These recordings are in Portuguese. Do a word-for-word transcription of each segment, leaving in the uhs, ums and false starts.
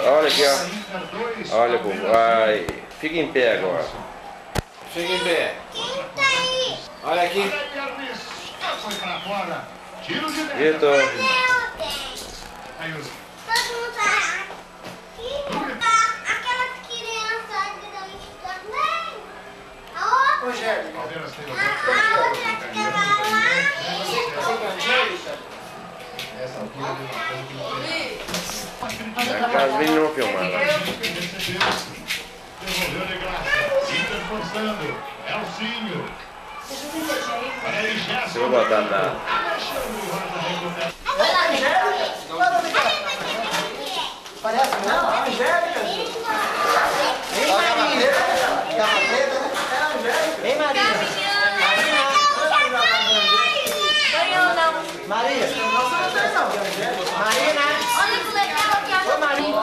olha aqui, ó. Olha, bobo. Vai. Fica em pé agora. Fica em pé. Olha aqui. Vitor. Todo mundo tá aqui. Aquela criança também. A outra. Angélica. A outra que ela lá. A casa vem não filmar lá. Se eu botar na. Parece não, a Angélica. Vem Maria. Cama preta, né? É a Angélica. Vem Maria. Ganhou não. Maria. Nossa, não tem não. Maria, né? Olha que legal aqui a Maria.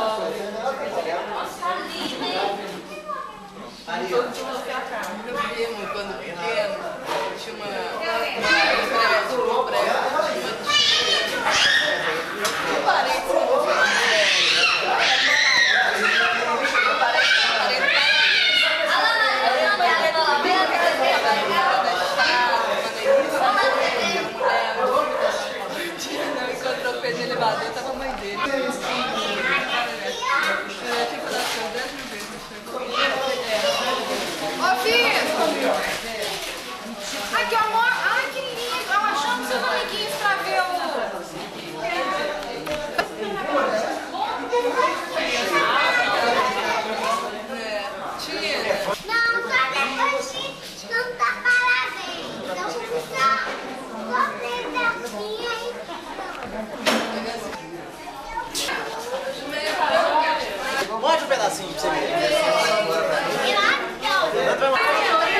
Maria. Eu vi quando pequeno, tinha uma prédio, um prédio, eu parei de ser uma encontrou o pé de elevador, tava a mãe dele. Eu tinha que dar seu dez mil vezes. Ô, filho! Aqui, amor. Ai, que lindo. Eu achando seus amiguinhos pra ver o... Não, só depois de não tá parabéns. Então, só só pedacinho aí. Morde um pedacinho pra você ver. E lá, então.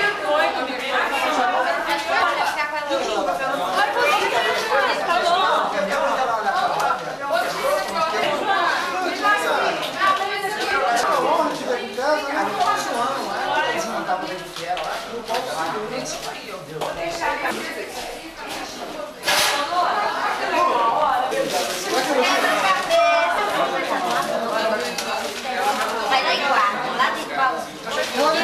Vai lá e guarda, lá de qual?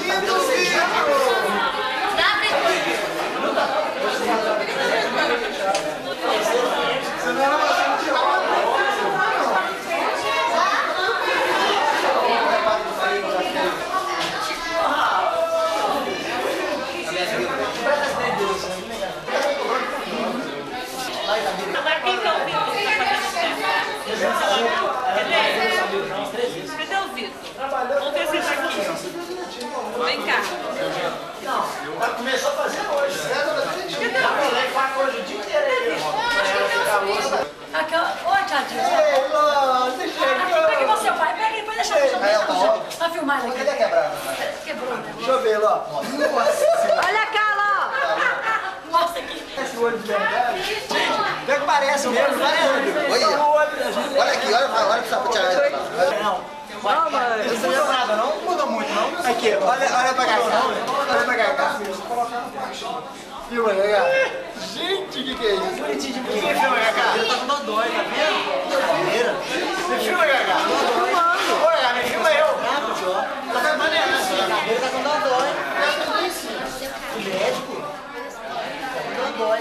Cadê o Vitor? Vamos ver se ele tá aqui. Vem cá. Ela começou a fazer hoje. Ela faz hoje o dia inteiro aí. Aquela... Oi, Tadinho. Ei, Lô, você chegou. Pega você, pai. Pega aí, pode deixar. Deixa eu Tá filmando aqui. Cadê a quebrada? Quebrou, né? Deixa eu ver, Ló. Olha cá, Ló. Mostra aqui. Esse olho de verdade. Gente, pega que parece mesmo, parece. Olha, olha aqui, olha, olha pra você tirar. Não. Não, mas não muda nada, não? Não muda muito, não? Aqui, olha, olha pra cá, olha pra cá. Filma, Gagá. Gente, o que, que é isso? Bonitinho de mim. Filma, Gagá. Ele tá com dodói, tá vendo? Cadeira. Você filma, Gagá? Tô filmando. Ô, Gagá, me filma eu. Tá filmando essa. A cadeira tá com dodói. O médico? Tá com dodói.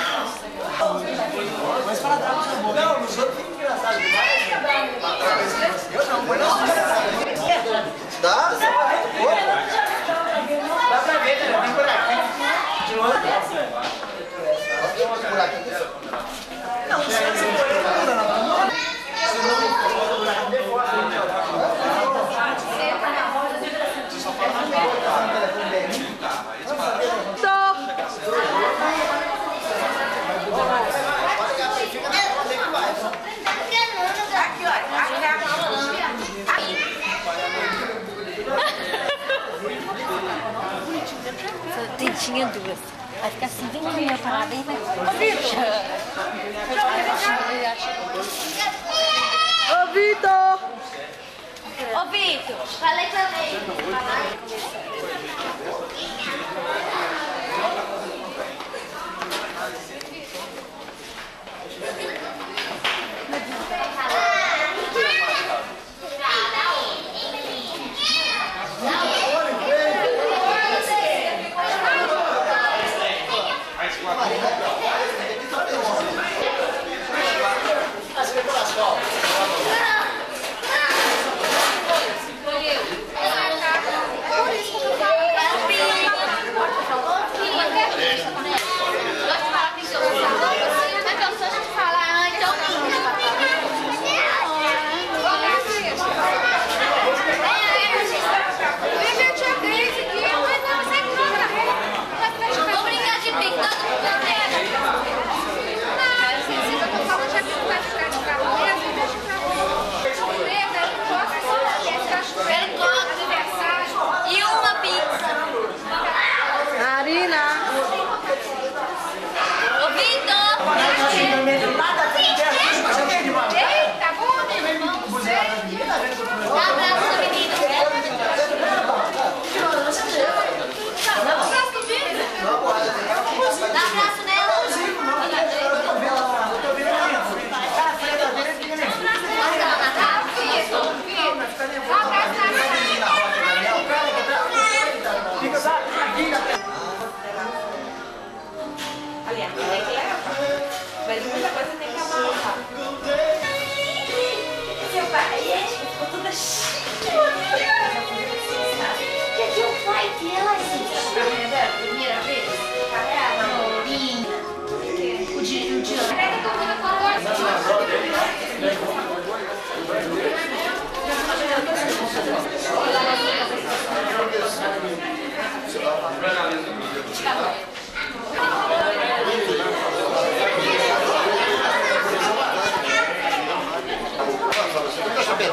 Mas fala da água no Não, nos outros fica engraçado demais. Eu não, mas não. Dá? Dá pra ver, né? Vem por aqui. De novo. Por aqui. Não, não sei se for não. Se não for buraco de fora. Você só fala no telefone dele. Aqui, olha. Aqui é a mão. Tinha duas. Vai ficar assim, vem aqui, minha parada aí, vai. Ô, Vitor! Ô, Vitor! Ô, Vitor, falei também.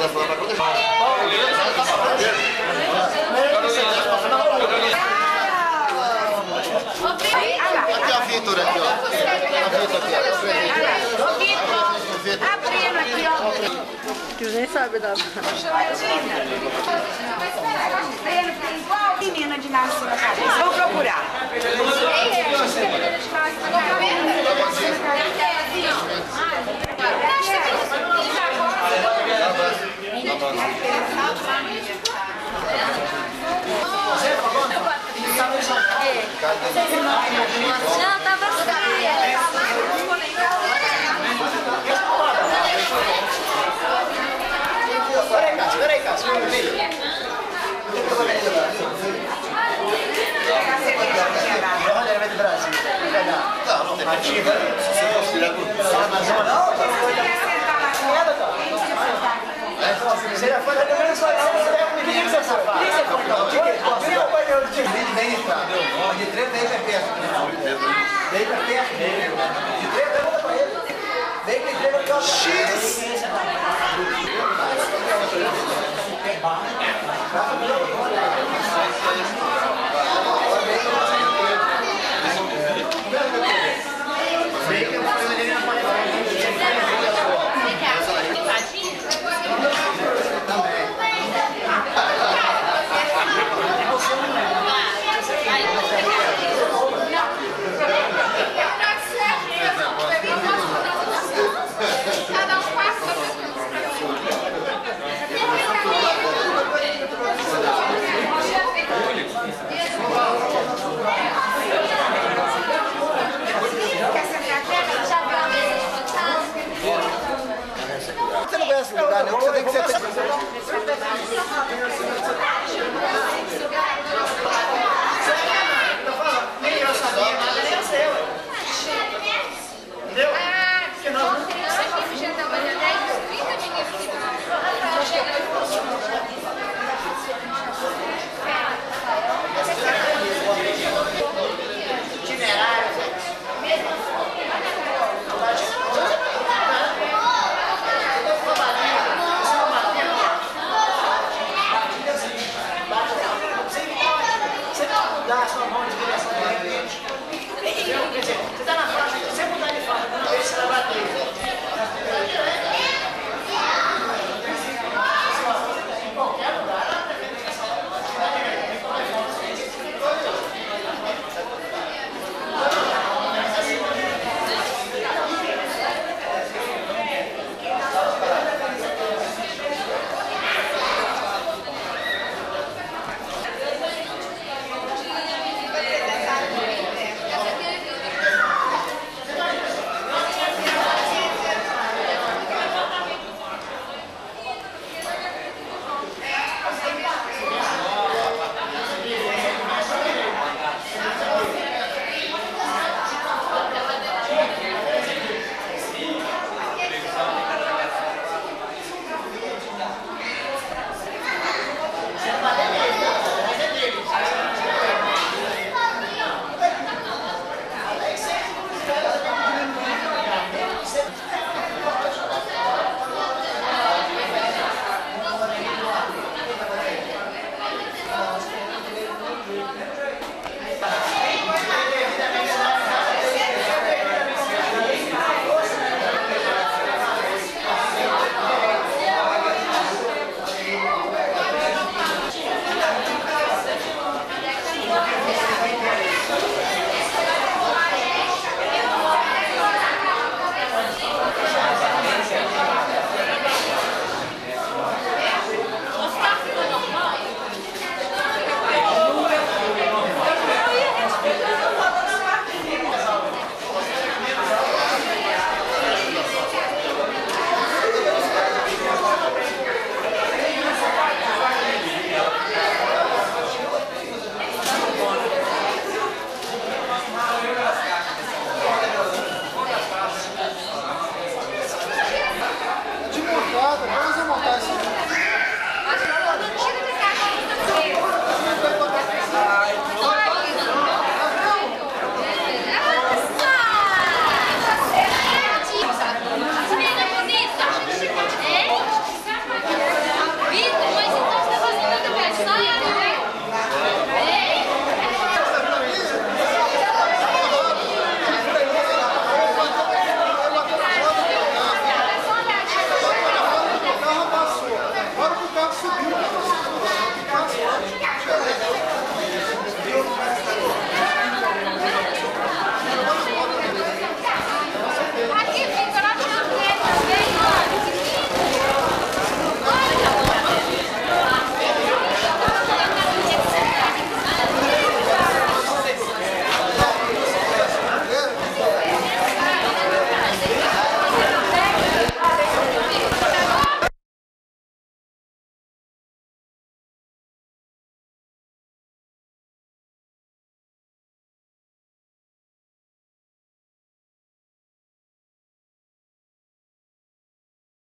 Aqui a Vitor, aqui, ó. A Vitor aqui, ó. Vitor, abrindo aqui, ó. Que nem sabe da... Qual menina de nascer na cabeça? Vou procurar. Não, tava Peraí, Cássio, peraí, Cássio. Olha, ele vai de Brasil. Não, não tem Ativa. Se você considerar por Você já foi da primeira sua não, você é um menino, seu safado. Quem você foi, então? De quê? Você é o banheiro de vídeo, vem entrar. De três, vem pra perto. Vem pra perto. De três, pergunta pra ele. Vem pra ele, X.